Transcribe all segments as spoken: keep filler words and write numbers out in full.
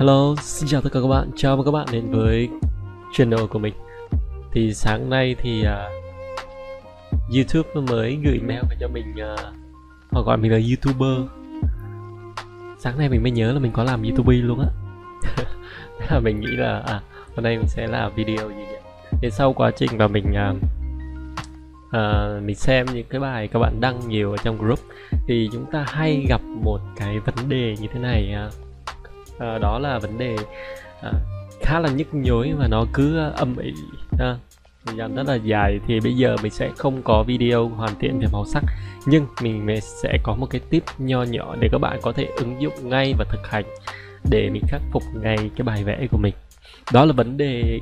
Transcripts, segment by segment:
Hello, xin chào tất cả các bạn, chào mừng các bạn đến với channel của mình. Thì sáng nay thì uh, YouTube nó mới gửi mail về cho mình, uh, họ gọi mình là YouTuber. Sáng nay mình mới nhớ là mình có làm YouTube luôn á. Thế là mình nghĩ là à, hôm nay mình sẽ làm video gì nhỉ? Thì sau quá trình mà mình uh, uh, mình xem những cái bài các bạn đăng nhiều ở trong group, thì chúng ta hay gặp một cái vấn đề như thế này. Uh, À, đó là vấn đề à, khá là nhức nhối và nó cứ âm ỉ à, thời gian rất là dài. Thì bây giờ mình sẽ không có video hoàn thiện về màu sắc, nhưng mình sẽ có một cái tip nho nhỏ để các bạn có thể ứng dụng ngay và thực hành để mình khắc phục ngay cái bài vẽ của mình. Đó là vấn đề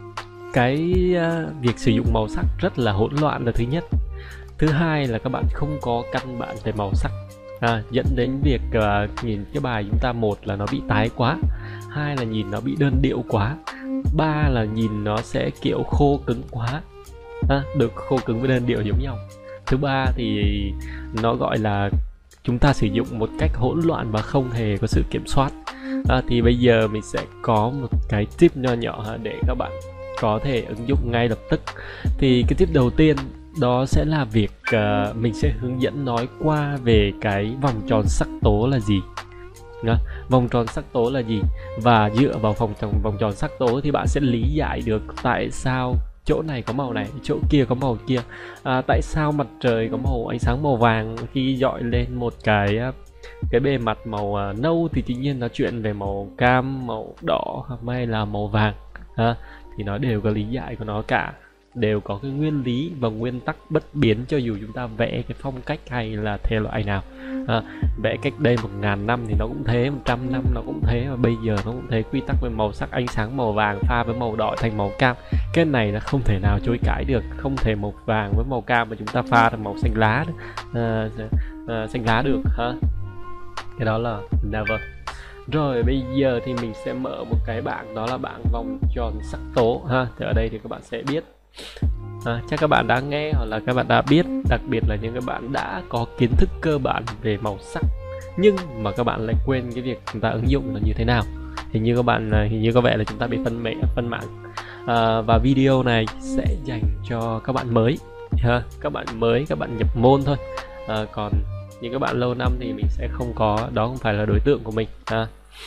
cái uh, việc sử dụng màu sắc rất là hỗn loạn là thứ nhất. Thứ hai là các bạn không có căn bản về màu sắc, À, dẫn đến việc uh, nhìn cái bài chúng ta, một là nó bị tái quá, hai là nhìn nó bị đơn điệu quá, ba là nhìn nó sẽ kiểu khô cứng quá, à, được khô cứng với đơn điệu giống nhau. Thứ ba thì nó gọi là chúng ta sử dụng một cách hỗn loạn và không hề có sự kiểm soát. À, thì bây giờ mình sẽ có một cái tip nho nhỏ để các bạn có thể ứng dụng ngay lập tức. Thì cái tip đầu tiên đó sẽ là việc uh, mình sẽ hướng dẫn nói qua về cái vòng tròn sắc tố là gì. Đó, vòng tròn sắc tố là gì, và dựa vào vòng tròn vòng tròn sắc tố thì bạn sẽ lý giải được tại sao chỗ này có màu này, chỗ kia có màu kia, à, tại sao mặt trời có màu ánh sáng màu vàng khi dọi lên một cái cái bề mặt màu uh, nâu thì tự nhiên nó chuyển về màu cam, màu đỏ hay là màu vàng, à, thì nó đều có lý giải của nó cả, đều có cái nguyên lý và nguyên tắc bất biến cho dù chúng ta vẽ cái phong cách hay là thể loại nào. À, vẽ cách đây một ngàn năm thì nó cũng thế, một trăm năm nó cũng thế, và bây giờ nó cũng thế. Quy tắc về màu sắc, ánh sáng màu vàng pha với màu đỏ thành màu cam, cái này là không thể nào chối cãi được. Không thể màu vàng với màu cam mà chúng ta pha thành màu xanh lá à, à, xanh lá được ha. Cái đó là never. Rồi bây giờ thì mình sẽ mở một cái bảng, đó là bảng vòng tròn sắc tố ha. Thì ở đây thì các bạn sẽ biết, à, chắc các bạn đã nghe hoặc là các bạn đã biết, đặc biệt là những các bạn đã có kiến thức cơ bản về màu sắc nhưng mà các bạn lại quên cái việc chúng ta ứng dụng là như thế nào. Hình như các bạn hình như có vẻ là chúng ta bị phân mẹ phân mạng. À, và video này sẽ dành cho các bạn mới ha, các bạn mới, các bạn nhập môn thôi. À, còn những các bạn lâu năm thì mình sẽ không có, đó không phải là đối tượng của mình ha.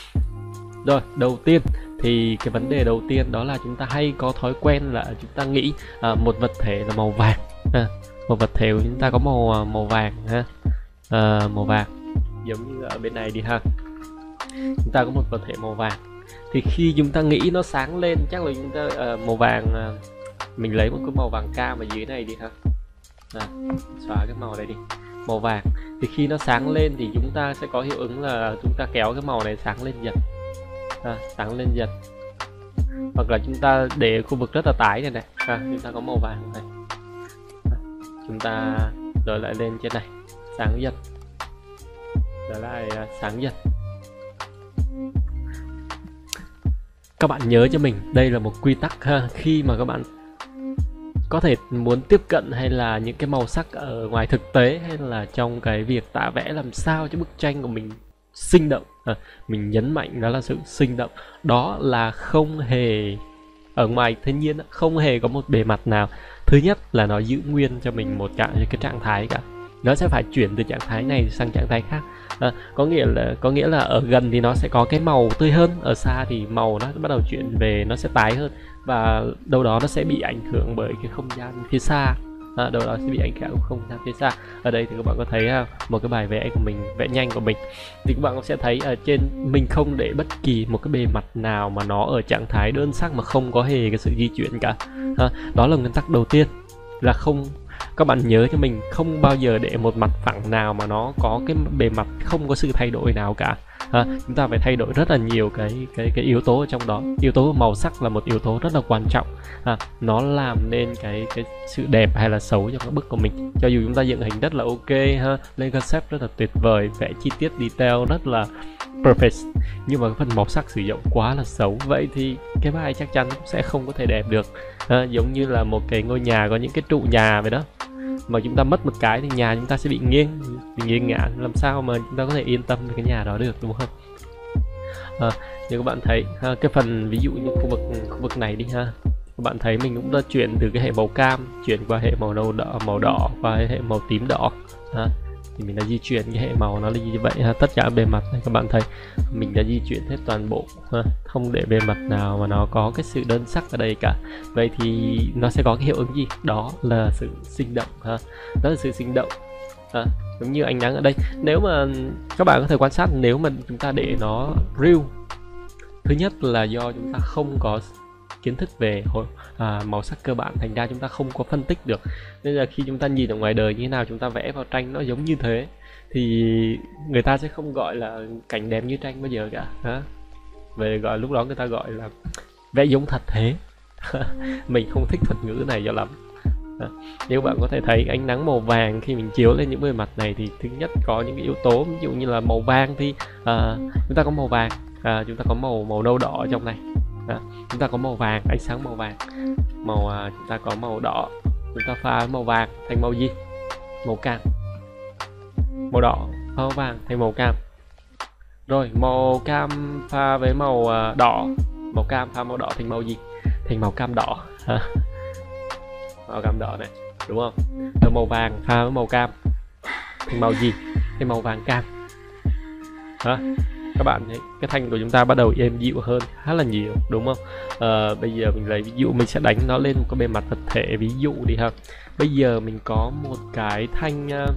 Rồi, đầu tiên thì cái vấn đề đầu tiên đó là chúng ta hay có thói quen là chúng ta nghĩ à, một vật thể là màu vàng, à, một vật thể của chúng ta có màu màu vàng ha, à, màu vàng giống như ở bên này đi ha. Chúng ta có một vật thể màu vàng thì khi chúng ta nghĩ nó sáng lên chắc là chúng ta à, màu vàng, à, mình lấy một cái màu vàng cam ở dưới này đi ha, à, xóa cái màu này đi, màu vàng thì khi nó sáng lên thì chúng ta sẽ có hiệu ứng là chúng ta kéo cái màu này sáng lên dần. À, sáng lên dần, hoặc là chúng ta để khu vực rất là tái này này, à, chúng ta có màu vàng này, à, chúng ta rồi lại lên trên này sáng dần, rồi lại à, sáng dần. Các bạn nhớ cho mình đây là một quy tắc ha, khi mà các bạn có thể muốn tiếp cận hay là những cái màu sắc ở ngoài thực tế hay là trong cái việc tạ vẽ làm sao cho bức tranh của mình sinh động, à, mình nhấn mạnh đó là sự sinh động, đó là không hề ở ngoài thiên nhiên, không hề có một bề mặt nào thứ nhất là nó giữ nguyên cho mình một cả cái trạng thái cả, nó sẽ phải chuyển từ trạng thái này sang trạng thái khác. À, có nghĩa là có nghĩa là ở gần thì nó sẽ có cái màu tươi hơn, ở xa thì màu nó bắt đầu chuyển về nó sẽ tái hơn, và đâu đó nó sẽ bị ảnh hưởng bởi cái không gian phía xa. À, đâu đó sẽ bị ảnh hưởng không gian phía xa. Ở đây thì các bạn có thấy ha, một cái bài vẽ của mình, vẽ nhanh của mình, thì các bạn cũng sẽ thấy ở trên mình không để bất kỳ một cái bề mặt nào mà nó ở trạng thái đơn sắc mà không có hề cái sự di chuyển cả. À, đó là nguyên tắc đầu tiên, là không, các bạn nhớ cho mình, không bao giờ để một mặt phẳng nào mà nó có cái bề mặt không có sự thay đổi nào cả. À, chúng ta phải thay đổi rất là nhiều cái cái cái yếu tố ở trong đó. Yếu tố màu sắc là một yếu tố rất là quan trọng, à, nó làm nên cái cái sự đẹp hay là xấu trong các bức của mình. Cho dù chúng ta dựng hình rất là ok ha, lên concept rất là tuyệt vời, vẽ chi tiết detail rất là perfect, nhưng mà cái phần màu sắc sử dụng quá là xấu, vậy thì cái bài chắc chắn cũng sẽ không có thể đẹp được. À, giống như là một cái ngôi nhà có những cái trụ nhà vậy đó, mà chúng ta mất một cái thì nhà chúng ta sẽ bị nghiêng bị nghiêng ngả, làm sao mà chúng ta có thể yên tâm về cái nhà đó được, đúng không? À, như các bạn thấy ha, cái phần ví dụ như khu vực khu vực này đi ha, các bạn thấy mình cũng đã chuyển từ cái hệ màu cam chuyển qua hệ màu nâu đỏ, màu đỏ và hệ màu tím đỏ ha. Thì mình đã di chuyển cái hệ màu nó là như vậy ha. Tất cả bề mặt này các bạn thấy mình đã di chuyển hết toàn bộ ha, không để bề mặt nào mà nó có cái sự đơn sắc ở đây cả. Vậy thì nó sẽ có cái hiệu ứng gì? Đó là sự sinh động ha. Đó là sự sinh động ha. Giống như ánh nắng ở đây, nếu mà các bạn có thể quan sát, nếu mà chúng ta để nó real, thứ nhất là do chúng ta không có kiến thức về à, màu sắc cơ bản, thành ra chúng ta không có phân tích được, nên là khi chúng ta nhìn ở ngoài đời như thế nào chúng ta vẽ vào tranh nó giống như thế thì người ta sẽ không gọi là cảnh đẹp như tranh bao giờ cả ha. Về gọi lúc đó người ta gọi là vẽ giống thật thế. Mình không thích thuật ngữ này cho lắm. Nếu bạn có thể thấy ánh nắng màu vàng khi mình chiếu lên những bề mặt này thì thứ nhất có những cái yếu tố, ví dụ như là màu vàng thì à, chúng ta có màu vàng, à, chúng ta có màu màu nâu đỏ ở trong này, à, chúng ta có màu vàng, ánh sáng màu vàng, màu à, chúng ta có màu đỏ, chúng ta pha màu vàng thành màu gì? Màu cam. Màu đỏ pha màu vàng thành màu cam. Rồi màu cam pha với màu à, đỏ, màu cam pha màu đỏ thành màu gì? Thành màu cam đỏ. Màu cam đỏ này, đúng không? Rồi màu vàng pha với màu cam thành màu gì? Thành màu vàng cam. Đó. Các bạn thấy cái thanh của chúng ta bắt đầu êm dịu hơn khá là nhiều, đúng không? À, bây giờ mình lấy ví dụ, mình sẽ đánh nó lên một cái bề mặt vật thể, ví dụ đi ha. Bây giờ mình có một cái thanh uh,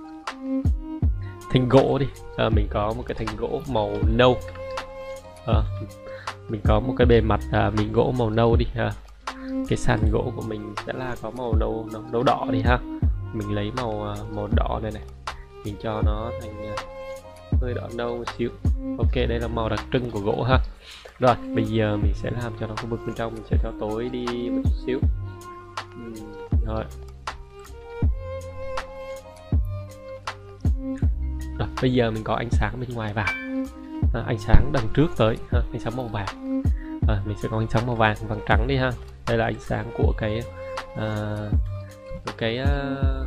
thanh gỗ đi, à, mình có một cái thanh gỗ màu nâu, à, mình có một cái bề mặt à, mình gỗ màu nâu đi ha. Cái sàn gỗ của mình sẽ là có màu nâu nâu, nâu đỏ đi ha. Mình lấy màu màu đỏ này này, mình cho nó thành hơi đỏ nâu một xíu. Ok, đây là màu đặc trưng của gỗ ha. Rồi bây giờ mình sẽ làm cho nó khu vực bên trong, mình sẽ cho tối đi một chút xíu. uhm, rồi Rồi bây giờ mình có ánh sáng bên ngoài vào, à, ánh sáng đằng trước tới ha, ánh sáng màu vàng, à, mình sẽ có ánh sáng màu vàng vàng trắng đi ha. Đây là ánh sáng của cái uh, cái uh,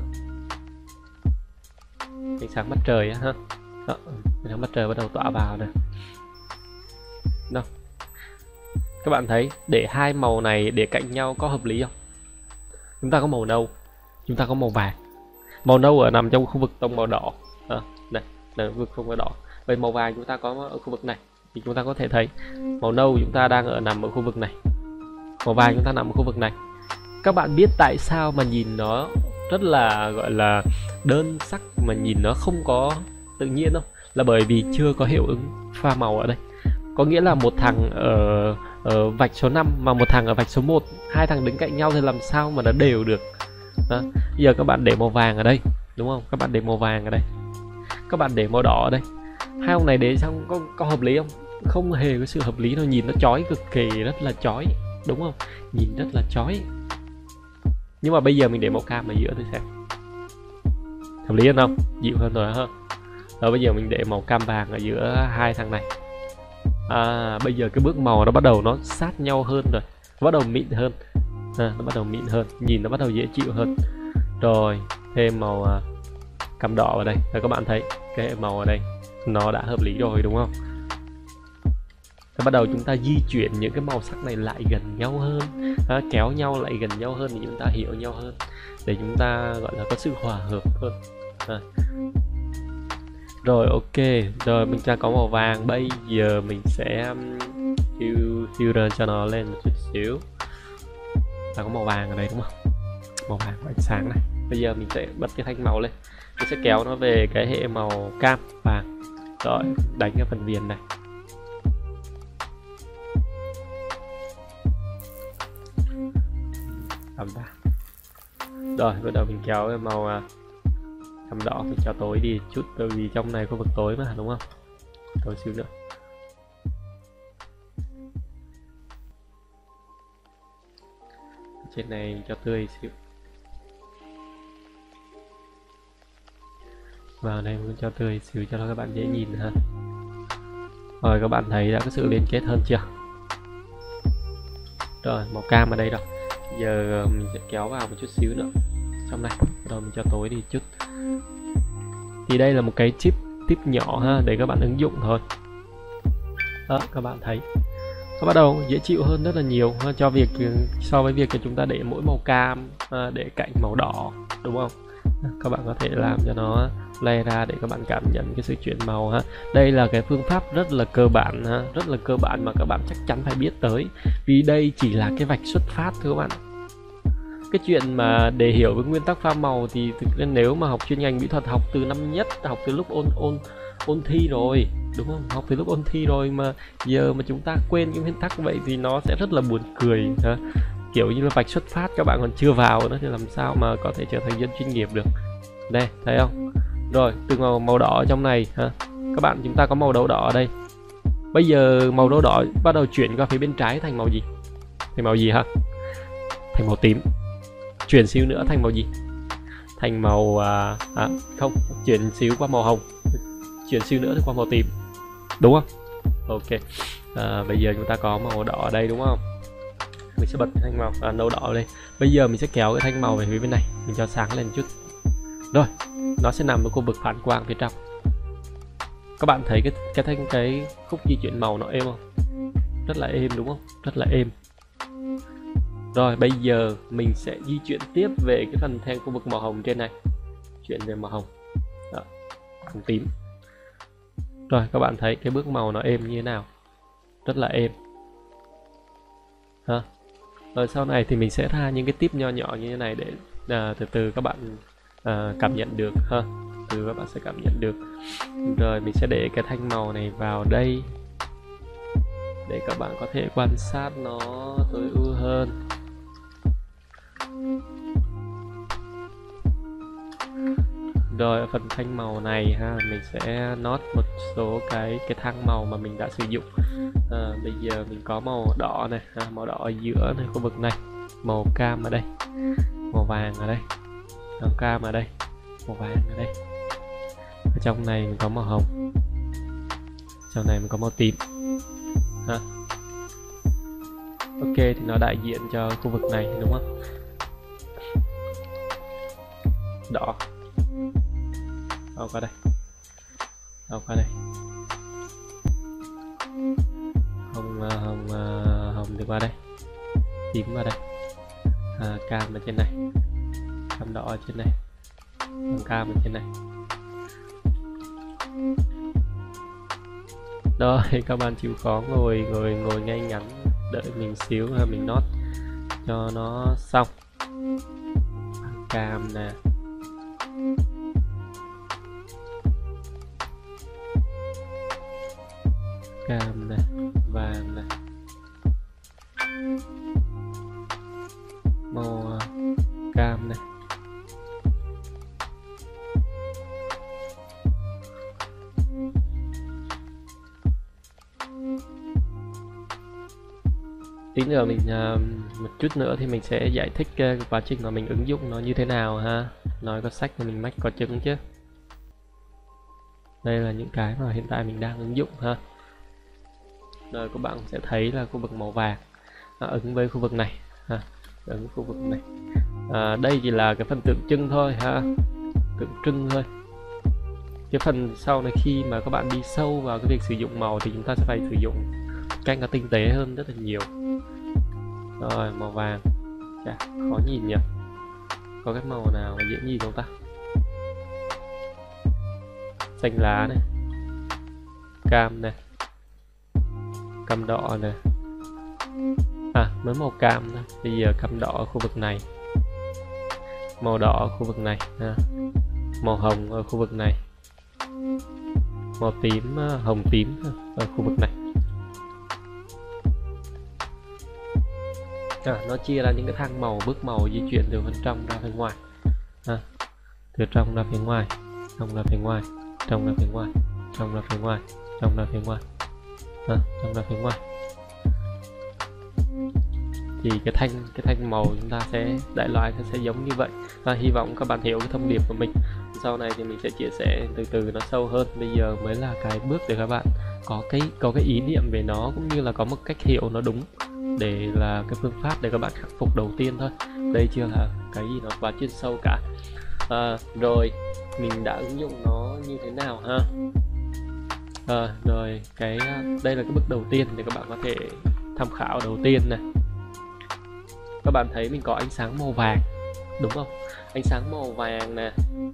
ánh sáng mặt trời ha. Đó, ánh sáng mặt trời bắt đầu tỏa vào nè. Đó, các bạn thấy để hai màu này để cạnh nhau có hợp lý không? Chúng ta có màu nâu, chúng ta có màu vàng. Màu nâu ở nằm trong khu vực tông màu đỏ, à, này là khu vực tông màu đỏ. Vậy màu vàng chúng ta có ở khu vực này, thì chúng ta có thể thấy màu nâu chúng ta đang ở nằm ở khu vực này, màu vàng chúng ta nằm ở khu vực này. Các bạn biết tại sao mà nhìn nó rất là gọi là đơn sắc, mà nhìn nó không có tự nhiên không? Là bởi vì chưa có hiệu ứng pha màu ở đây. Có nghĩa là một thằng ở, ở vạch số năm mà một thằng ở vạch số một, hai thằng đứng cạnh nhau thì làm sao mà nó đều được. Đó. Bây giờ các bạn để màu vàng ở đây, đúng không? Các bạn để màu vàng ở đây, các bạn để màu đỏ ở đây, hai ông này để xong có, có hợp lý không? Không hề có sự hợp lý, nó nhìn nó chói cực kỳ, rất là chói, đúng không? Nhìn rất là chói. Nhưng mà bây giờ mình để màu cam ở giữa tôi xem hợp lý hơn không? Dịu hơn rồi ha. Rồi bây giờ mình để màu cam vàng ở giữa hai thằng này. À, bây giờ cái bước màu nó bắt đầu nó sát nhau hơn rồi, nó bắt đầu mịn hơn, à, nó bắt đầu mịn hơn, nhìn nó bắt đầu dễ chịu hơn. Rồi thêm màu uh, cam đỏ vào đây, rồi các bạn thấy cái hệ màu ở đây nó đã hợp lý rồi, đúng không? Rồi bắt đầu chúng ta di chuyển những cái màu sắc này lại gần nhau hơn, à, kéo nhau lại gần nhau hơn để chúng ta hiểu nhau hơn, để chúng ta gọi là có sự hòa hợp hơn. À. Rồi ok, rồi mình đã có màu vàng, bây giờ mình sẽ fill filter cho nó lên một chút xíu. Ta có màu vàng ở đây đúng không? Màu vàng của ánh sáng này. Bây giờ mình sẽ bật cái thanh màu lên, mình sẽ kéo nó về cái hệ màu cam vàng. Rồi đánh cái phần viền này. Cam vàng. Rồi bắt đầu mình kéo cái màu cam đỏ, mình cho tối đi chút, bởi vì trong này khu vực tối mà, đúng không? Tối xíu nữa. Trên này cho tươi xíu. Vào đây cũng cho tươi xíu cho nó các bạn dễ nhìn ha. Rồi các bạn thấy đã có sự liên kết hơn chưa? Rồi màu cam ở đây rồi. Giờ mình sẽ kéo vào một chút xíu nữa trong này, rồi mình cho tối đi chút. Thì đây là một cái tip tip nhỏ ha, để các bạn ứng dụng thôi. Đó, các bạn thấy nó bắt đầu dễ chịu hơn rất là nhiều ha, cho việc so với việc là chúng ta để mỗi màu cam, à, để cạnh màu đỏ, đúng không? Các bạn có thể làm cho nó lay ra để các bạn cảm nhận cái sự chuyển màu ha. Đây là cái phương pháp rất là cơ bản ha, rất là cơ bản mà các bạn chắc chắn phải biết tới, vì đây chỉ là cái vạch xuất phát thôi các bạn. Cái chuyện mà để hiểu với nguyên tắc pha màu thì thực ra nếu mà học chuyên ngành mỹ thuật, học từ năm nhất, học từ lúc ôn ôn ôn thi rồi, đúng không? Học từ lúc ôn thi rồi mà giờ mà chúng ta quên cái nguyên tắc vậy thì nó sẽ rất là buồn cười ha. Kiểu như là vạch xuất phát các bạn còn chưa vào nữa thì làm sao mà có thể trở thành dân chuyên nghiệp được. Đây, thấy không? Rồi, từ màu màu đỏ ở trong này ha. Các bạn, chúng ta có màu đậu đỏ ở đây. Bây giờ màu đậu đỏ bắt đầu chuyển qua phía bên trái thành màu gì? Thành màu gì hả? Thành màu tím. Chuyển xíu nữa thành màu gì? Thành màu à, à không, chuyển xíu qua màu hồng. Chuyển xíu nữa thì qua màu tím. Đúng không? Ok. À, bây giờ chúng ta có màu đỏ ở đây đúng không? Mình sẽ bật cái thanh màu à, nâu đỏ ở đây. Bây giờ mình sẽ kéo cái thanh màu về phía bên này, mình cho sáng lên chút. Rồi, nó sẽ nằm ở khu vực phản quang phía trong. Các bạn thấy cái cái thanh cái khúc di chuyển màu nó êm không? Rất là êm đúng không? Rất là êm. Rồi bây giờ mình sẽ di chuyển tiếp về cái phần thêm khu vực màu hồng trên này. Chuyển về màu hồng. Đó, hồng tím. Rồi các bạn thấy cái bước màu nó êm như thế nào? Rất là êm. Ha. Rồi sau này thì mình sẽ ra những cái tip nho nhỏ như thế này để à, từ từ các bạn à, cảm nhận được ha. Từ các bạn sẽ cảm nhận được. Rồi mình sẽ để cái thanh màu này vào đây để các bạn có thể quan sát nó tối ưu hơn. Rồi ở phần thanh màu này ha, mình sẽ nốt một số cái cái thang màu mà mình đã sử dụng. À, bây giờ mình có màu đỏ này, ha, màu đỏ ở giữa này, khu vực này, màu cam ở đây, màu vàng ở đây, màu cam ở đây, màu vàng ở đây. Ở trong này mình có màu hồng, trong này mình có màu tím. Ha. Ok thì nó đại diện cho khu vực này đúng không? Đỏ. Đâu qua đây, đâu qua đây, hồng hồng hồng đi qua đây, tím vào đây, à, cam ở trên này, cam đỏ ở trên này, hồng cam ở trên này. Đó, các bạn chịu khó ngồi ngồi ngồi ngay ngắn đợi mình xíu ha, mình nót cho nó xong. Cam nè, cam này, vàng này, màu cam này, tí nữa mình uh, một chút nữa thì mình sẽ giải thích uh, quá trình mà mình ứng dụng nó như thế nào ha. Nói có sách thì mình mách có chứng chứ. Đây là những cái mà hiện tại mình đang ứng dụng ha. Rồi các bạn sẽ thấy là khu vực màu vàng à, ứng với khu vực này ha, ứng khu vực này. À, đây chỉ là cái phần tượng trưng thôi ha, tượng trưng thôi. Cái phần sau này khi mà các bạn đi sâu vào cái việc sử dụng màu thì chúng ta sẽ phải sử dụng cách nó tinh tế hơn rất là nhiều. Rồi màu vàng, chà, khó nhìn nhỉ. Có cái màu nào mà dễ nhìn không ta? Xanh lá này, cam này, cam đỏ này, à mới màu cam thôi. Bây giờ cam đỏ ở khu vực này, màu đỏ ở khu vực này ha. Màu hồng ở khu vực này, màu tím, hồng tím ở khu vực này. À, nó chia ra những cái thang màu, bước màu di chuyển từ bên trong ra phía ngoài ha. Từ trong ra phía ngoài, trong ra phía ngoài, trong ra phía ngoài, trong ra phía ngoài, trong ra phía ngoài, à, trong ra phía ngoài. Thì cái thanh cái thanh màu chúng ta sẽ đại loại nó sẽ giống như vậy. Và hy vọng các bạn hiểu cái thông điệp của mình. Sau này thì mình sẽ chia sẻ từ từ nó sâu hơn. Bây giờ mới là cái bước để các bạn có cái có cái ý niệm về nó, cũng như là có một cách hiểu nó đúng, để là cái phương pháp để các bạn khắc phục đầu tiên thôi. Đây chưa là cái gì nó quá chuyên sâu cả. À, rồi mình đã ứng dụng nó như thế nào ha. À, rồi cái đây là cái bước đầu tiên để các bạn có thể tham khảo đầu tiên này. Các bạn thấy mình có ánh sáng màu vàng đúng không? Ánh sáng màu vàng nè,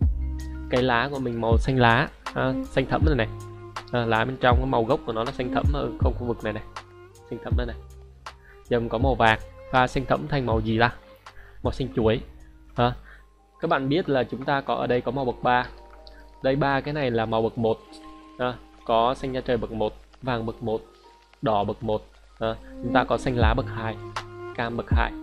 cái lá của mình màu xanh lá, à, xanh thẫm rồi này, à, lá bên trong cái màu gốc của nó là xanh thẫm ở không khu vực này này, xanh thẫm đây này. Giờ mình có màu vàng pha xanh thẫm thành màu gì ta? Màu xanh chuối. À, các bạn biết là chúng ta có ở đây có màu bậc ba, đây ba cái này là màu bậc một, à, có xanh da trời bậc một, vàng bậc một, đỏ bậc một, à, chúng ta có xanh lá bậc hai, cam bậc hai,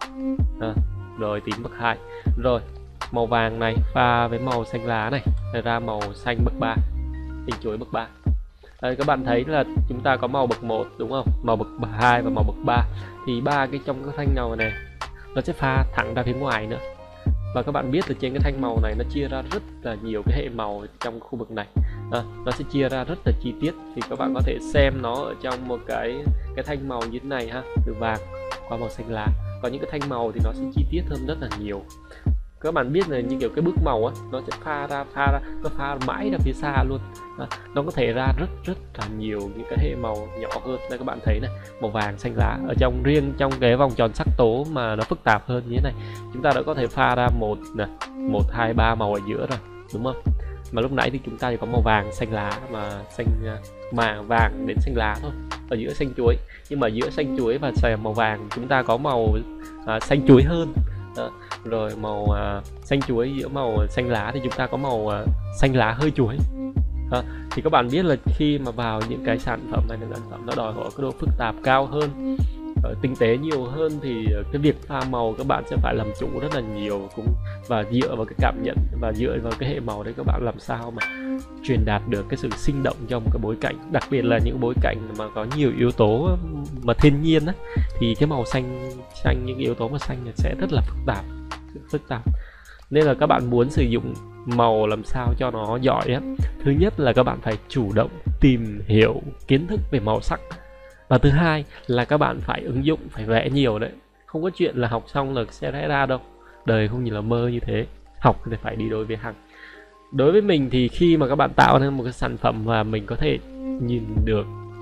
à, rồi tím bậc hai. Rồi màu vàng này pha với màu xanh lá này ra màu xanh bậc ba, xanh chuối bậc ba. Đây, các bạn thấy là chúng ta có màu bậc một đúng không? Màu bậc hai và màu bậc ba, thì ba cái trong cái thanh màu này nó sẽ pha thẳng ra phía ngoài nữa. Và các bạn biết là trên cái thanh màu này nó chia ra rất là nhiều cái hệ màu trong khu vực này, à, nó sẽ chia ra rất là chi tiết, thì các bạn có thể xem nó ở trong một cái cái thanh màu như thế này ha, từ vàng qua màu xanh lá. Có những cái thanh màu thì nó sẽ chi tiết hơn rất là nhiều. Các bạn biết là như kiểu cái bước màu á, nó sẽ pha ra pha ra nó pha mãi ra phía xa luôn, à, nó có thể ra rất rất là nhiều những cái hệ màu nhỏ hơn. Đây các bạn thấy này, màu vàng xanh lá ở trong riêng trong cái vòng tròn sắc tố mà nó phức tạp hơn như thế này, chúng ta đã có thể pha ra một nè, một hai ba màu ở giữa rồi đúng không? Mà lúc nãy thì chúng ta chỉ có màu vàng xanh lá mà xanh mà vàng đến xanh lá thôi ở giữa xanh chuối, nhưng mà giữa xanh chuối và màu vàng chúng ta có màu à, xanh chuối hơn. Đó. Rồi màu à, xanh chuối giữa màu xanh lá thì chúng ta có màu à, xanh lá hơi chuối. À, thì các bạn biết là khi mà vào những cái sản phẩm này, sản phẩm nó đòi hỏi cái độ phức tạp cao hơn, tinh tế nhiều hơn, thì cái việc pha màu các bạn sẽ phải làm chủ rất là nhiều, cũng và dựa vào cái cảm nhận và dựa vào cái hệ màu đấy các bạn làm sao mà truyền đạt được cái sự sinh động trong một cái bối cảnh, đặc biệt là những bối cảnh mà có nhiều yếu tố mà thiên nhiên á, thì cái màu xanh xanh những yếu tố mà xanh sẽ rất là phức tạp phức tạp nên là các bạn muốn sử dụng màu làm sao cho nó giỏi á, thứ nhất là các bạn phải chủ động tìm hiểu kiến thức về màu sắc, và thứ hai là các bạn phải ứng dụng, phải vẽ nhiều đấy. Không có chuyện là học xong là sẽ vẽ ra đâu, đời không nhìn là mơ như thế, học thì phải đi đôi với hành. Đối với mình thì khi mà các bạn tạo nên một cái sản phẩm và mình có thể nhìn được,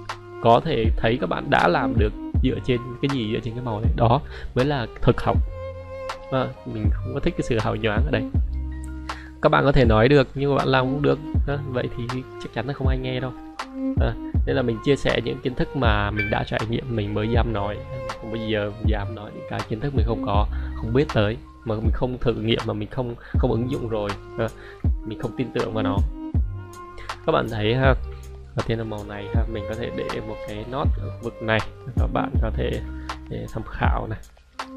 có thể thấy các bạn đã làm được dựa trên cái gì, dựa trên cái màu này, đó mới là thực học. À, mình không có thích cái sự hào nhoáng ở đây. Các bạn có thể nói được nhưng mà bạn làm cũng được, à, vậy thì chắc chắn là không ai nghe đâu. À, nên là mình chia sẻ những kiến thức mà mình đã trải nghiệm mình mới dám nói, không bao giờ dám nói những cái kiến thức mình không có, không biết tới, mà mình không thử nghiệm, mà mình không không ứng dụng rồi, à, mình không tin tưởng vào nó. Các bạn thấy ha, đầu tiên là màu này ha, mình có thể để một cái nốt ở vực này, các bạn có thể để tham khảo này.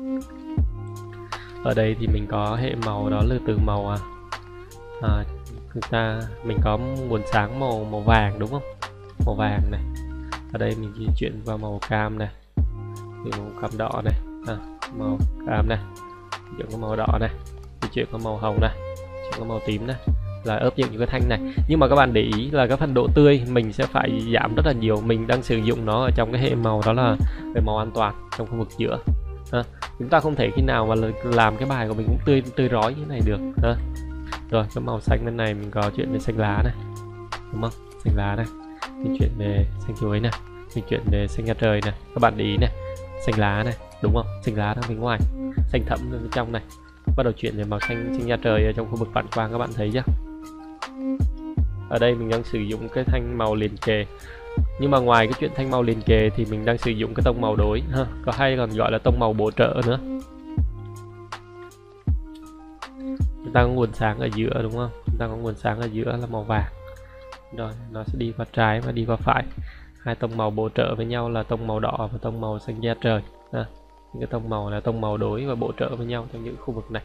Ở đây thì mình có hệ màu đó là từ màu à, à, chúng ta mình có nguồn sáng màu màu vàng đúng không, màu vàng này. Ở đây mình di chuyển vào màu cam này, thì màu cam đỏ này, à, màu cam này, di chuyển vào màu đỏ này, di chuyển vào màu hồng này, di chuyển vào màu tím này, là ốp dựng những cái thanh này. Nhưng mà các bạn để ý là cái phần độ tươi mình sẽ phải giảm rất là nhiều. Mình đang sử dụng nó ở trong cái hệ màu đó là về màu an toàn trong khu vực giữa. À, chúng ta không thể khi nào mà làm cái bài của mình cũng tươi tươi rói như thế này được. À, rồi cái màu xanh bên này mình có chuyện về xanh lá này, đúng không? Xanh lá này, mình chuyện về xanh chuối này, mình chuyện về xanh da trời này. Các bạn để ý này, xanh lá này, đúng không? Xanh lá đang bên ngoài, xanh thẫm bên trong này. Bắt đầu chuyển về màu xanh xanh da trời ở trong khu vực phản quang, các bạn thấy chưa? Ở đây mình đang sử dụng cái thanh màu liền kề. Nhưng mà ngoài cái chuyện thanh màu liền kề thì mình đang sử dụng cái tông màu đối ha, có hay còn gọi là tông màu bổ trợ nữa. Chúng ta có nguồn sáng ở giữa đúng không? Chúng ta có nguồn sáng ở giữa là màu vàng. Rồi nó sẽ đi qua trái và đi qua phải. Hai tông màu bổ trợ với nhau là tông màu đỏ và tông màu xanh da trời. À, những cái tông màu là tông màu đối và bổ trợ với nhau trong những khu vực này.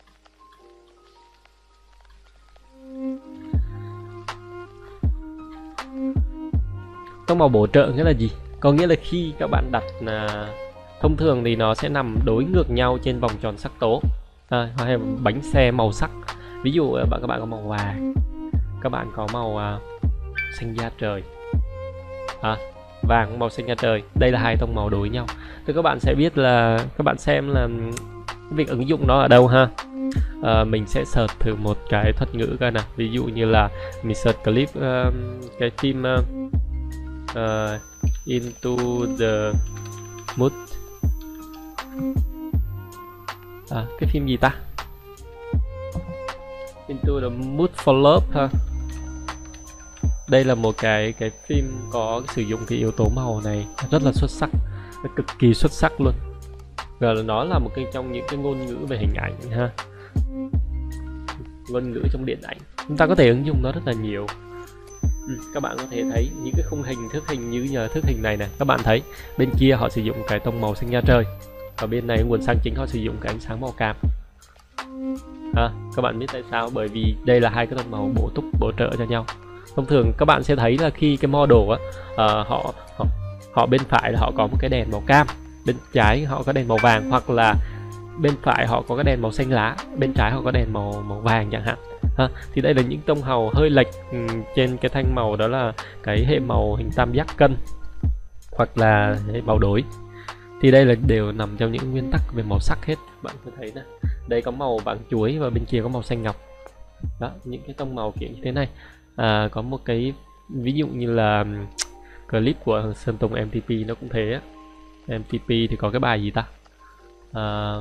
Tông màu bổ trợ nghĩa là gì? Có nghĩa là khi các bạn đặt là thông thường thì nó sẽ nằm đối ngược nhau trên vòng tròn sắc tố, à, hay bánh xe màu sắc. Ví dụ bạn các bạn có màu vàng, các bạn có màu à, xanh da trời, à, vàng màu xanh da trời, đây là hai tông màu đối nhau. Thì các bạn sẽ biết là các bạn xem là việc ứng dụng nó ở đâu ha. uh, mình sẽ search thử một cái thuật ngữ coi nào. Ví dụ như là mình search clip uh, cái phim uh, uh, Into the Mood. À, cái phim gì ta? Into the Mood for Love ha. Đây là một cái cái phim có sử dụng cái yếu tố màu này rất là xuất sắc, cực kỳ xuất sắc luôn. Và nó là một cái trong những cái ngôn ngữ về hình ảnh ha, ngôn ngữ trong điện ảnh, chúng ta có thể ứng dụng nó rất là nhiều. Ừ, các bạn có thể thấy những cái khung hình thước hình như nhờ thước hình này này, các bạn thấy bên kia họ sử dụng cái tông màu xanh da trời, và bên này nguồn sáng chính họ sử dụng cái ánh sáng màu cam. À, các bạn biết tại sao? Bởi vì đây là hai cái tông màu bổ túc bổ trợ cho nhau. Thông thường các bạn sẽ thấy là khi cái model á, uh, họ, họ họ bên phải là họ có một cái đèn màu cam, bên trái họ có đèn màu vàng, hoặc là bên phải họ có cái đèn màu xanh lá, bên trái họ có đèn màu màu vàng chẳng hạn. Ha, thì đây là những tông màu hơi lệch um, trên cái thanh màu, đó là cái hệ màu hình tam giác cân hoặc là hệ màu đối. Thì đây là đều nằm trong những nguyên tắc về màu sắc hết. Bạn có thấy nè, đây có màu vàng chuối và bên kia có màu xanh ngọc. Đó, những cái tông màu kiểu như thế này. À, có một cái ví dụ như là clip của Sơn Tùng em tê pê nó cũng thế á. em tê pê thì có cái bài gì ta? À,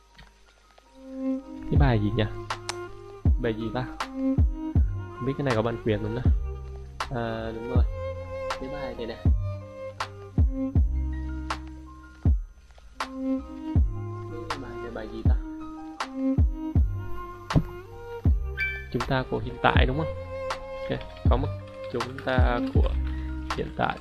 cái bài gì nhỉ? Bài gì ta? Không biết cái này có bản quyền không đó? À, đúng rồi, cái bài này nè. Cái bài này bài gì ta? Chúng ta của hiện tại đúng không? Ok, có một chúng ta của hiện tại.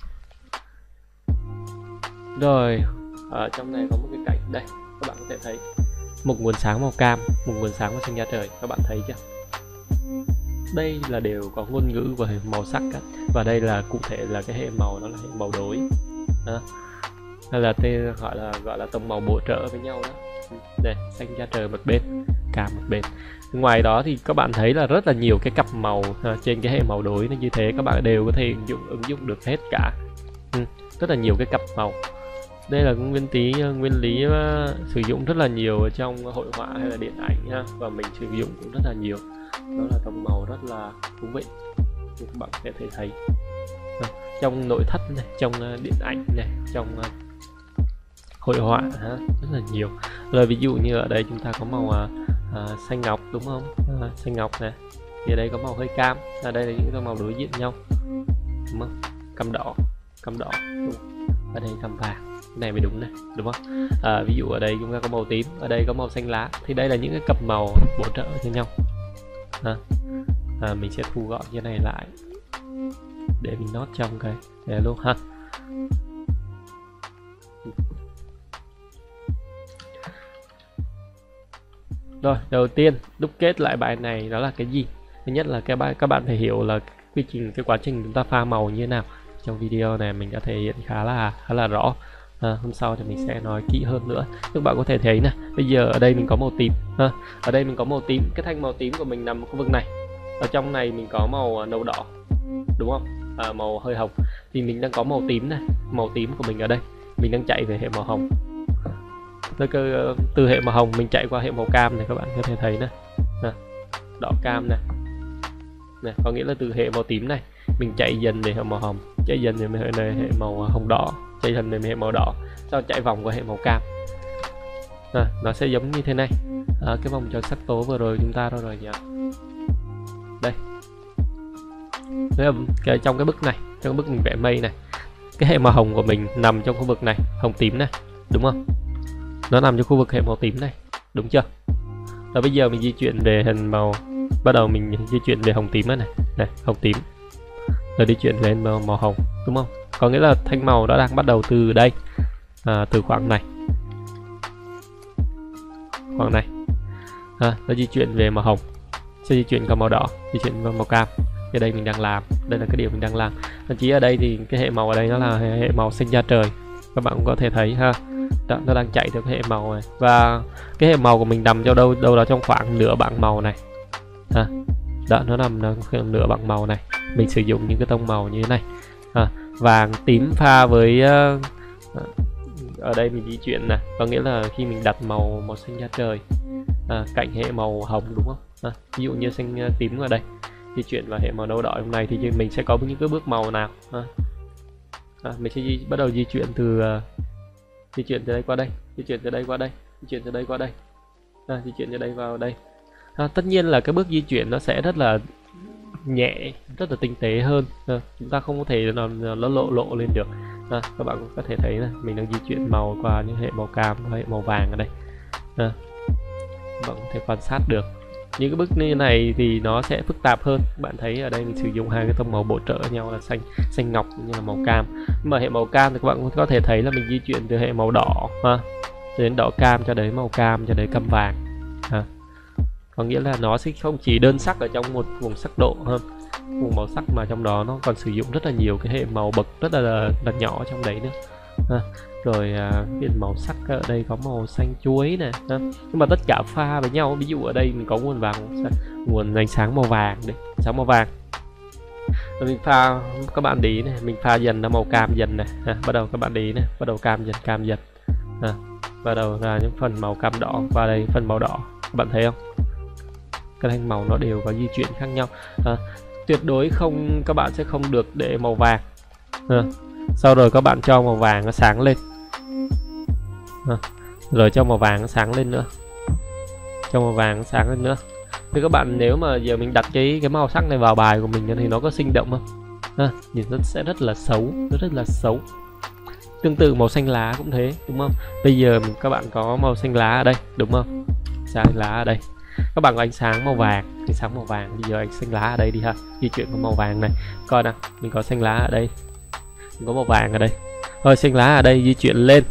Rồi, ở trong này có một cái cảnh đây, các bạn có thể thấy một nguồn sáng màu cam, một nguồn sáng màu xanh da trời, các bạn thấy chưa? Đây là đều có ngôn ngữ của màu sắc cả. Và đây là cụ thể là cái hệ màu, đó là hệ màu đối. Đó, hay là tên gọi là gọi là tông màu bổ trợ với nhau đó. Đây, xanh da trời một bên, cam một bên. Ngoài đó thì các bạn thấy là rất là nhiều cái cặp màu à, trên cái hệ màu đối nó như thế, các bạn đều có thể ứng dụng ứng dụng được hết cả. Ừ, rất là nhiều cái cặp màu. Đây là nguyên lý nguyên lý uh, sử dụng rất là nhiều ở trong hội họa hay là điện ảnh ha, và mình sử dụng cũng rất là nhiều. Đó là tông màu rất là thú vị, như các bạn có thể thấy à, trong nội thất này, trong uh, điện ảnh này, trong uh, hội họa ha, rất là nhiều. Rồi ví dụ như ở đây chúng ta có màu uh, uh, xanh ngọc đúng không? Uh, xanh ngọc này, thì ở đây có màu hơi cam, ở đây là những cái màu đối diện nhau đúng không? Cam đỏ, cam đỏ đúng không? Ở đây cam vàng, cái này mới đúng này đúng không? À, ví dụ ở đây chúng ta có màu tím, ở đây có màu xanh lá, thì đây là những cái cặp màu bổ trợ cho nhau. À, à, mình sẽ thu gọn cái này lại để mình nốt trong cái này luôn ha. Rồi, đầu tiên đúc kết lại bài này đó là cái gì? Thứ nhất là cái bài các bạn phải hiểu là quy trình, cái quá trình chúng ta pha màu như thế nào. Trong video này mình đã thể hiện khá là khá là rõ. À, hôm sau thì mình sẽ nói kỹ hơn nữa. Các bạn có thể thấy nè, bây giờ ở đây mình có màu tím, à, ở đây mình có màu tím, cái thanh màu tím của mình nằm ở khu vực này. Ở trong này mình có màu nâu đỏ, đúng không? À, màu hơi hồng. Thì mình đang có màu tím này, màu tím của mình ở đây, mình đang chạy về hệ màu hồng. Từ, từ hệ màu hồng mình chạy qua hệ màu cam này, các bạn có thể thấy nè, nè đỏ cam này, này có nghĩa là từ hệ màu tím này mình chạy dần về hệ màu hồng, chạy dần về hệ này hệ màu hồng đỏ, chạy dần về hệ màu đỏ, sau chạy vòng qua hệ màu cam. À, nó sẽ giống như thế này. À, cái vòng tròn sắc tố vừa rồi chúng ta đâu rồi nhỉ? Đây, cái trong cái bức này, trong cái bức mình vẽ mây này, cái hệ màu hồng của mình nằm trong khu vực này, hồng tím này, đúng không? Nó nằm trong khu vực hệ màu tím này, đúng chưa? Rồi bây giờ mình di chuyển về hình màu, bắt đầu mình di chuyển về hồng tím này, này hồng tím, rồi đi chuyển lên màu, màu hồng, đúng không? Có nghĩa là thanh màu đã đang bắt đầu từ đây, à, từ khoảng này, khoảng này, à, nó di chuyển về màu hồng, sẽ di chuyển qua màu đỏ, di chuyển vào màu cam. Cái đây mình đang làm, đây là cái điều mình đang làm. Thậm chí ở đây thì cái hệ màu ở đây nó là hệ, hệ màu xanh da trời, các bạn cũng có thể thấy ha. Đó, nó đang chạy theo cái hệ màu này, và cái hệ màu của mình nằm cho đâu đâu đó trong khoảng nửa bảng màu này, à, đó nó nằm trong nửa bảng màu này. Mình sử dụng những cái tông màu như thế này, à, vàng tím pha với uh, ở đây mình di chuyển này, có nghĩa là khi mình đặt màu màu xanh da trời, à, cạnh hệ màu hồng đúng không? À, ví dụ như xanh uh, tím ở đây, di chuyển vào hệ màu nâu đỏ hôm nay thì mình sẽ có những cái bước màu nào? À, à, mình sẽ di, bắt đầu di chuyển từ uh, di chuyển từ đây qua đây, di chuyển từ đây qua đây, di chuyển từ đây qua đây, à, di chuyển từ đây vào đây. À, tất nhiên là cái bước di chuyển nó sẽ rất là nhẹ, rất là tinh tế hơn. À, chúng ta không có thể nó, nó lộ lộ lên được. À, các bạn có thể thấy là mình đang di chuyển màu qua những hệ màu cam và hệ màu vàng ở đây. À, các bạn có thể quan sát được những cái bước như này thì nó sẽ phức tạp hơn. Các bạn thấy ở đây mình sử dụng hai cái tông màu bổ trợ nhau là xanh xanh ngọc cũng như là màu cam. Nhưng mà hệ màu cam thì các bạn có thể thấy là mình di chuyển từ hệ màu đỏ ha, cho đến đỏ cam, cho đến màu cam, cho đến cam vàng. À, có nghĩa là nó sẽ không chỉ đơn sắc ở trong một vùng sắc độ ha, vùng màu sắc mà trong đó nó còn sử dụng rất là nhiều cái hệ màu bậc rất là là, là nhỏ trong đấy nữa. À, rồi à, cái màu sắc ở đây có màu xanh chuối nè, à, nhưng mà tất cả pha với nhau. Ví dụ ở đây mình có nguồn vàng, nguồn ánh sáng màu vàng đây, sáng màu vàng, rồi mình pha, các bạn để ý này, mình pha dần nó màu cam dần này, à, bắt đầu các bạn để ý này, bắt đầu cam dần cam dần, à, bắt đầu là những phần màu cam đỏ và đây phần màu đỏ, các bạn thấy không? Các thanh màu nó đều có di chuyển khác nhau. À, tuyệt đối không, các bạn sẽ không được để màu vàng. À, sau rồi các bạn cho màu vàng nó sáng lên, à, rồi cho màu vàng nó sáng lên nữa, cho màu vàng nó sáng lên nữa. Thì các bạn nếu mà giờ mình đặt cái cái màu sắc này vào bài của mình thì nó có sinh động không? À, nhìn nó sẽ rất là xấu, rất, rất là xấu. Tương tự màu xanh lá cũng thế đúng không? Bây giờ các bạn có màu xanh lá ở đây đúng không? Xanh lá ở đây, các bạn có ánh sáng màu vàng, ánh sáng màu vàng. Bây giờ ánh xanh lá ở đây đi ha, di chuyển vào màu vàng này, coi nào, mình có xanh lá ở đây, mình có màu vàng ở đây, rồi xanh lá ở đây di chuyển lên,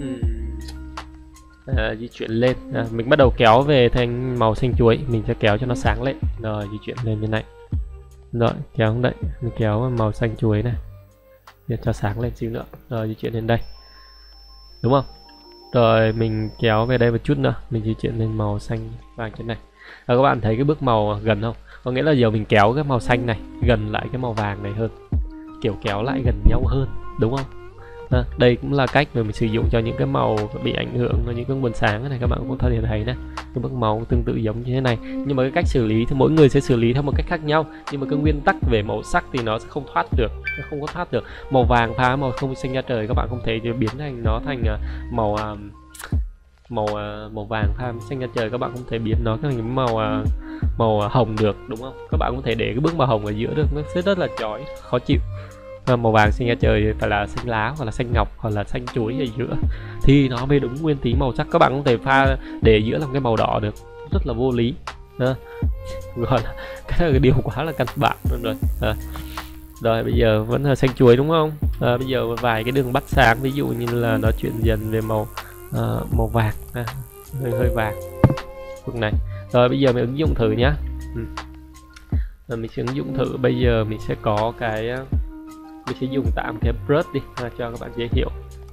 à, di chuyển lên, à, mình bắt đầu kéo về thành màu xanh chuối, mình sẽ kéo cho nó sáng lên, rồi di chuyển lên như này, rồi kéo đấy, mình kéo màu xanh chuối này để cho sáng lên xíu nữa, rồi di chuyển lên đây đúng không? Rồi mình kéo về đây một chút nữa, mình di chuyển lên màu xanh vàng trên này. À, các bạn thấy cái bước màu gần không? Có nghĩa là giờ mình kéo cái màu xanh này gần lại cái màu vàng này hơn, kiểu kéo lại gần nhau hơn đúng không? À, đây cũng là cách mà mình sử dụng cho những cái màu bị ảnh hưởng và những cái nguồn sáng này. Các bạn cũng có thể thấy nè, cái bước màu tương tự giống như thế này, nhưng mà cái cách xử lý thì mỗi người sẽ xử lý theo một cách khác nhau. Nhưng mà cái nguyên tắc về màu sắc thì nó sẽ không thoát được, nó không có thoát được. Màu vàng pha màu không xanh ra trời, các bạn không thể biến thành nó thành màu màu màu vàng pha xanh ra trời, các bạn không thể biến nó thành màu màu hồng được đúng không? Các bạn không thể để cái bước màu hồng ở giữa được, nó sẽ rất là chói, khó chịu. Màu vàng xanh ra trời phải là xanh lá hoặc là xanh ngọc hoặc là xanh chuối ở giữa thì nó mới đúng nguyên tí màu sắc. Các bạn không thể pha để giữa làm cái màu đỏ được, rất là vô lý. À, gọi là cái là điều quá là căn bản rồi. À, rồi bây giờ vẫn là xanh chuối đúng không? À, bây giờ vài cái đường bắt sáng, ví dụ như là nó chuyển dần về màu uh, màu vàng, à, hơi hơi vàng lúc này. Rồi bây giờ mình ứng dụng thử nhá. Ừ. Rồi mình sẽ ứng dụng thử. Bây giờ mình sẽ có cái, mình sẽ dùng tạm cái brush đi à, cho các bạn dễ hiểu.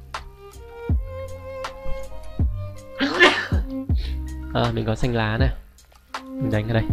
À, mình có xanh lá này, mình đánh ở đây,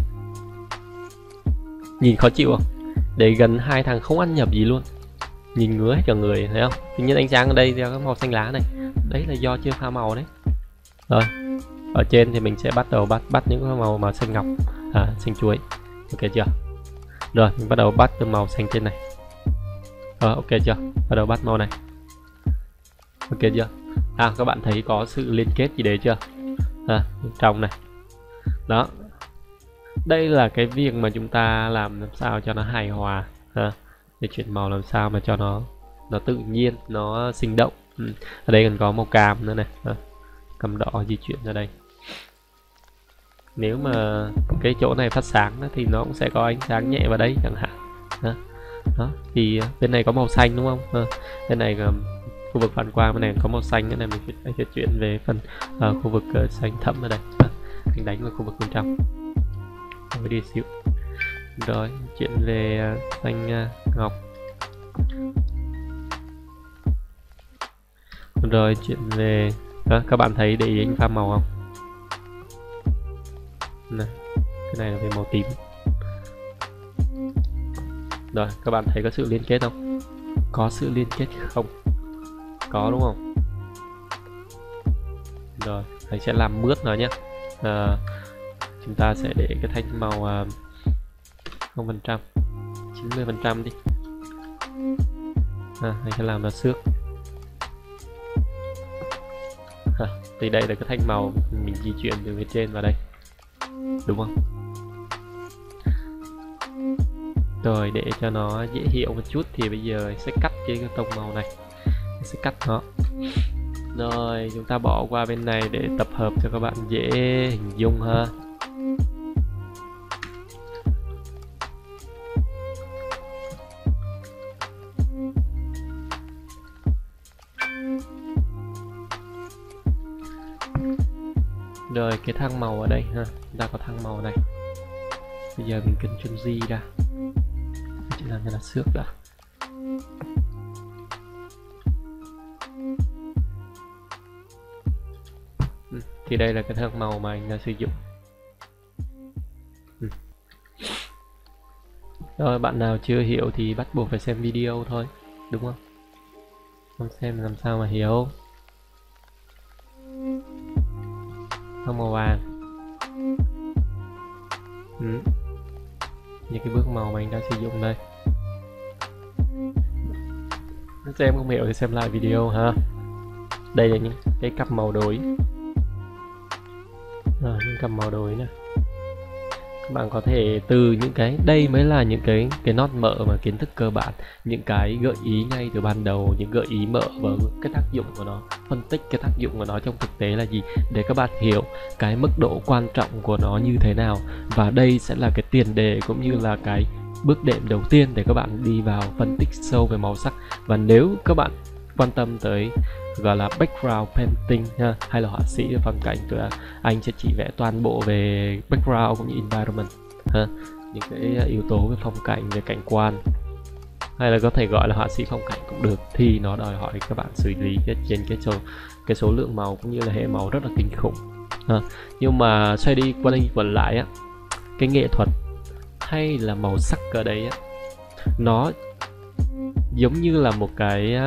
nhìn khó chịu không? Để gần hai thằng không ăn nhập gì luôn, nhìn ngứa hết cả người, thấy không? Tự nhiên ánh sáng ở đây theo cái màu xanh lá này, đấy là do chưa pha màu đấy. Rồi ở trên thì mình sẽ bắt đầu bắt bắt những cái màu màu xanh ngọc, à, xanh chuối, ok chưa? Rồi mình bắt đầu bắt cái màu xanh trên này. Rồi ok chưa? Bắt đầu bắt màu này, ok chưa? À, các bạn thấy có sự liên kết gì đấy chưa? À, trong này đó, đây là cái việc mà chúng ta làm làm sao cho nó hài hòa, à, để chuyển màu làm sao mà cho nó nó tự nhiên, nó sinh động. Ừ. Ở đây còn có màu cam nữa này, à, cam đỏ di chuyển ra đây. Nếu mà cái chỗ này phát sáng đó, thì nó cũng sẽ có ánh sáng nhẹ vào đây chẳng hạn. À, đó thì bên này có màu xanh đúng không? À, bên này khu vực phản quang, bên này có màu xanh, cái này mình phải, phải chuyển về phần uh, khu vực uh, xanh thẫm ở đây. À, mình đánh vào khu vực bên trong mới đi xíu. Rồi chuyển về uh, xanh uh, ngọc, rồi chuyển về đó, các bạn thấy để ý anh pha màu không? Này, cái này là về màu tím. Rồi các bạn thấy có sự liên kết không? Có sự liên kết không? Có đúng không? Rồi thầy sẽ làm mướt nó nhé. À, chúng ta sẽ để cái thanh màu uh, không phần trăm, chín mươi phần trăm đi. À, anh sẽ làm là xước. À, thì đây là cái thanh màu mình di chuyển từ phía trên vào đây, đúng không? Rồi để cho nó dễ hiểu một chút thì bây giờ sẽ cắt cái tông màu này, sẽ cắt nó. Rồi chúng ta bỏ qua bên này để tập hợp cho các bạn dễ hình dung ha. Rồi cái thang màu ở đây ha, chúng ta có thang màu này. Bây giờ mình cần chôn di ra, chỉ làm cho là xước đã. Ừ, thì đây là cái thang màu mà anh đã sử dụng. Ừ. Rồi bạn nào chưa hiểu thì bắt buộc phải xem video thôi, đúng không? Không xem làm sao mà hiểu. Thang màu vàng. Ừ. Những cái bước màu mà anh đã sử dụng đây. Xem không hiểu thì xem lại video ha. Đây là những cái cặp màu đối. À, những cặp màu đối nè. Các bạn có thể từ những cái đây mới là những cái cái nốt mở mà kiến thức cơ bản, những cái gợi ý ngay từ ban đầu, những gợi ý mở và cái tác dụng của nó, phân tích cái tác dụng của nó trong thực tế là gì để các bạn hiểu cái mức độ quan trọng của nó như thế nào. Và đây sẽ là cái tiền đề cũng như là cái bước đệm đầu tiên để các bạn đi vào phân tích sâu về màu sắc. Và nếu các bạn quan tâm tới gọi là background painting ha, hay là họa sĩ phong cảnh, thì anh sẽ chỉ vẽ toàn bộ về background cũng như environment ha, những cái yếu tố về phong cảnh, về cảnh quan, hay là có thể gọi là họa sĩ phong cảnh cũng được. Thì nó đòi hỏi các bạn xử lý cái, trên cái số cái số lượng màu cũng như là hệ màu rất là kinh khủng ha. Nhưng mà xoay đi qua đây quẩn lại á, cái nghệ thuật hay là màu sắc ở đây á, nó giống như là một cái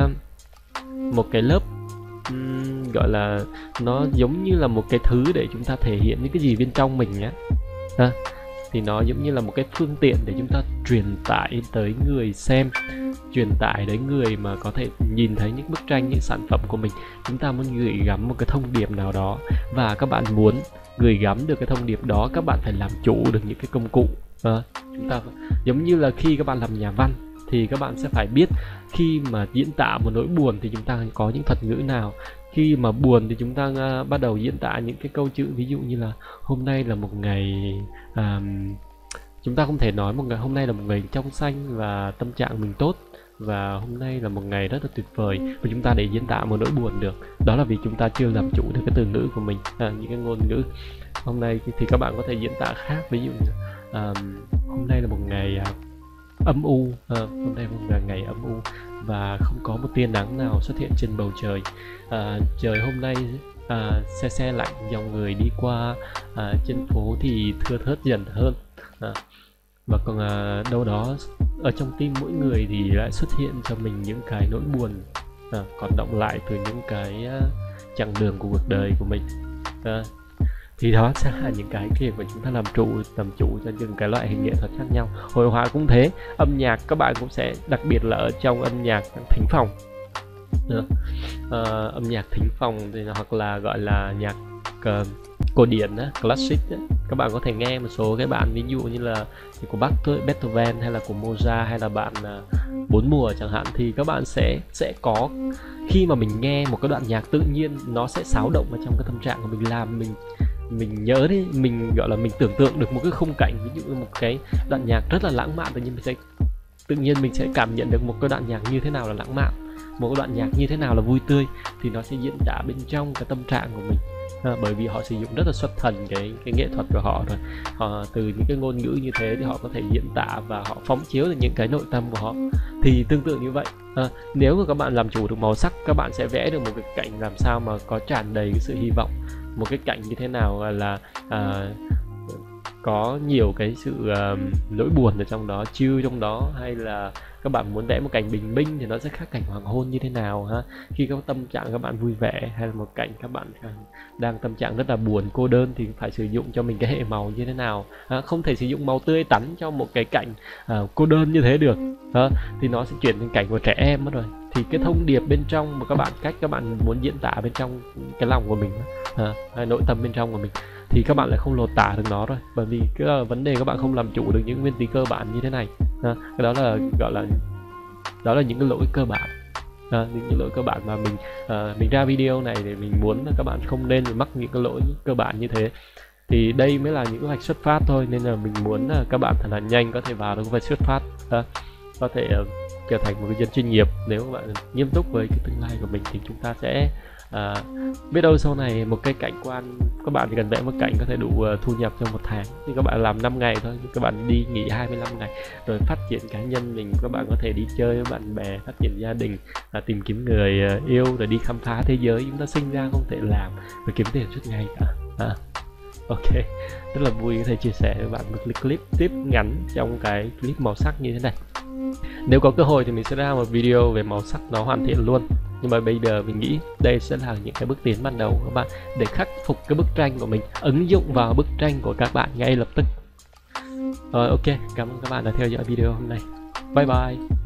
một cái lớp um, gọi là nó giống như là một cái thứ để chúng ta thể hiện những cái gì bên trong mình nhé ha. Thì nó giống như là một cái phương tiện để chúng ta truyền tải tới người xem, truyền tải đến người mà có thể nhìn thấy những bức tranh, những sản phẩm của mình. Chúng ta muốn gửi gắm một cái thông điệp nào đó, và các bạn muốn gửi gắm được cái thông điệp đó, các bạn phải làm chủ được những cái công cụ. À, chúng ta giống như là khi các bạn làm nhà văn thì các bạn sẽ phải biết khi mà diễn tả một nỗi buồn thì chúng ta có những thuật ngữ nào. Khi mà buồn thì chúng ta uh, bắt đầu diễn tả những cái câu chữ, ví dụ như là hôm nay là một ngày uh, chúng ta không thể nói một ngày hôm nay là một ngày trong xanh và tâm trạng mình tốt, và hôm nay là một ngày rất là tuyệt vời, và chúng ta để diễn tả một nỗi buồn được. Đó là vì chúng ta chưa làm chủ được cái từ ngữ của mình, à, những cái ngôn ngữ. Hôm nay thì các bạn có thể diễn tả khác, ví dụ như uh, hôm nay là một ngày uh, âm u, à, hôm nay một ngày âm u và không có một tia nắng nào xuất hiện trên bầu trời. À, trời hôm nay à, se se lạnh, dòng người đi qua à, trên phố thì thưa thớt dần hơn. À, và còn à, đâu đó ở trong tim mỗi người thì lại xuất hiện cho mình những cái nỗi buồn à, còn động lại từ những cái à, chặng đường của cuộc đời của mình. À, thì đó sẽ là những cái việc mà chúng ta làm chủ làm chủ cho những cái loại hình nghệ thuật khác nhau. Hội họa cũng thế, âm nhạc các bạn cũng sẽ, đặc biệt là ở trong âm nhạc thính phòng, à, âm nhạc thính phòng thì hoặc là gọi là nhạc uh, cổ điển á, classic á. Các bạn có thể nghe một số cái bản ví dụ như là của Bach, Beethoven, hay là của Mozart, hay là bản uh, bốn mùa chẳng hạn, thì các bạn sẽ sẽ có, khi mà mình nghe một cái đoạn nhạc tự nhiên nó sẽ xáo động vào trong cái tâm trạng của mình, làm mình mình nhớ đi, mình gọi là mình tưởng tượng được một cái khung cảnh, ví dụ như một cái đoạn nhạc rất là lãng mạn, tự nhiên mình sẽ tự nhiên mình sẽ cảm nhận được một cái đoạn nhạc như thế nào là lãng mạn, một cái đoạn nhạc như thế nào là vui tươi, thì nó sẽ diễn tả bên trong cái tâm trạng của mình. À, bởi vì họ sử dụng rất là xuất thần cái cái nghệ thuật của họ rồi, họ từ những cái ngôn ngữ như thế thì họ có thể diễn tả và họ phóng chiếu được những cái nội tâm của họ. Thì tương tự như vậy, à, nếu mà các bạn làm chủ được màu sắc, các bạn sẽ vẽ được một cái cảnh làm sao mà có tràn đầy cái sự hy vọng, một cái cảnh như thế nào là à, có nhiều cái sự uh, nỗi buồn ở trong đó, chill trong đó, hay là các bạn muốn vẽ một cảnh bình minh thì nó sẽ khác cảnh hoàng hôn như thế nào ha. Khi có tâm trạng các bạn vui vẻ, hay là một cảnh các bạn đang tâm trạng rất là buồn, cô đơn thì phải sử dụng cho mình cái hệ màu như thế nào ha. Không thể sử dụng màu tươi tắn cho một cái cảnh uh, cô đơn như thế được ha. Thì nó sẽ chuyển thành cảnh của trẻ em mất rồi. Thì cái thông điệp bên trong mà các bạn, cách các bạn muốn diễn tả bên trong cái lòng của mình ha, hay nội tâm bên trong của mình, thì các bạn lại không lột tả được nó rồi, bởi vì cái vấn đề các bạn không làm chủ được những nguyên lý cơ bản như thế này ha. Cái đó là gọi là đó là những cái lỗi cơ bản à, những cái lỗi cơ bản mà mình à, mình ra video này để mình muốn là các bạn không nên mắc những cái lỗi cơ bản như thế. Thì đây mới là những vạch xuất phát thôi, nên là mình muốn là các bạn thật là nhanh có thể vào được vạch xuất phát, à, có thể uh, trở thành một người dân chuyên nghiệp. Nếu các bạn nghiêm túc với cái tương lai của mình thì chúng ta sẽ à, biết đâu sau này một cái cảnh quan, các bạn chỉ cần vẽ một cảnh có thể đủ uh, thu nhập trong một tháng, thì các bạn làm năm ngày thôi, các bạn đi nghỉ hai mươi lăm ngày, rồi phát triển cá nhân mình, các bạn có thể đi chơi với bạn bè, phát triển gia đình, à, tìm kiếm người uh, yêu, rồi đi khám phá thế giới. Chúng ta sinh ra không thể làm và kiếm tiền suốt ngày cả. à, ok, rất là vui có thể chia sẻ với bạn một clip tiếp ngắn trong cái clip màu sắc như thế này. Nếu có cơ hội thì mình sẽ ra một video về màu sắc nó hoàn thiện luôn, nhưng mà bây giờ mình nghĩ đây sẽ là những cái bước tiến ban đầu của các bạn để khắc phục cái bức tranh của mình, ứng dụng vào bức tranh của các bạn ngay lập tức. Rồi, ok, cảm ơn các bạn đã theo dõi video hôm nay. Bye bye.